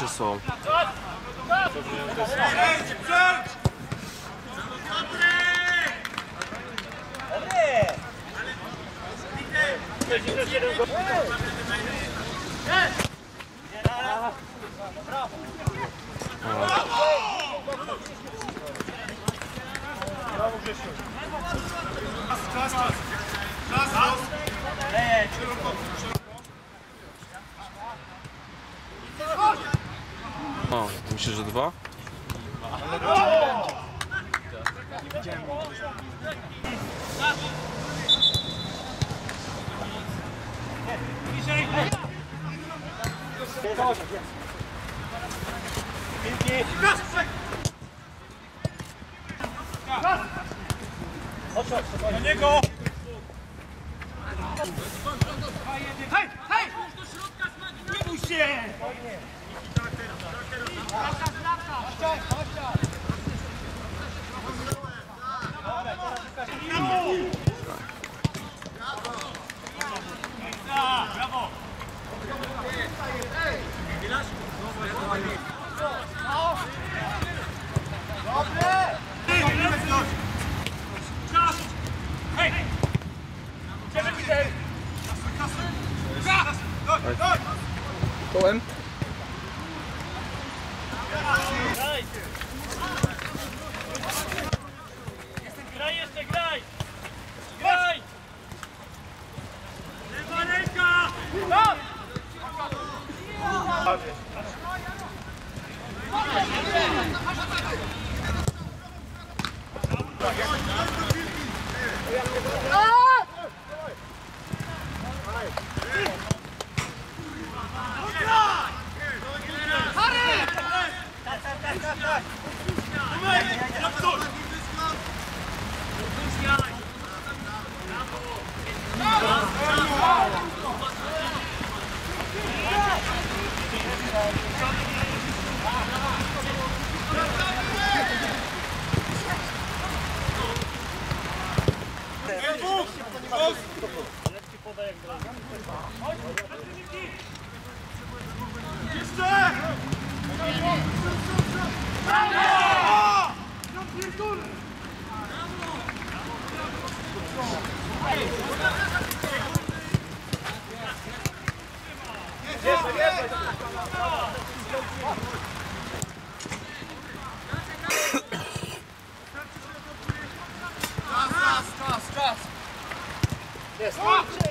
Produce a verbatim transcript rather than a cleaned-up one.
mecze są. Brawo Grzesiu. Czas, czas, czas. Czas, czas. Leć. Szeroko, szeroko. O, myślę, że dwa? Ale będzie. Nie widziałem. Bliżej. Pięknie. Do niego! Hej, hej! Nie bój się! Brawo! Dobre! Czas! Hej! Ciebie widzę! Kołem? Graj! Graj jeszcze, graj! Graj! Lewa ręka! Stop! Jeszcze! Czas, czas, czas! Jest!